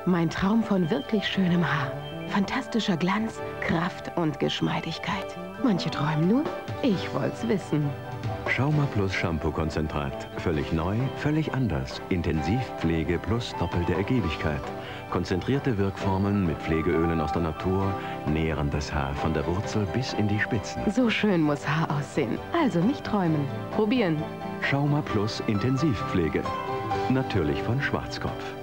Mein Traum von wirklich schönem Haar. Fantastischer Glanz, Kraft und Geschmeidigkeit. Manche träumen nur, ich wollt's wissen. Schauma Plus Shampoo-Konzentrat. Völlig neu, völlig anders. Intensivpflege plus doppelte Ergiebigkeit. Konzentrierte Wirkformeln mit Pflegeölen aus der Natur nähren das Haar von der Wurzel bis in die Spitzen. So schön muss Haar aussehen. Also nicht träumen. Probieren. Schauma Plus Intensivpflege. Natürlich von Schwarzkopf.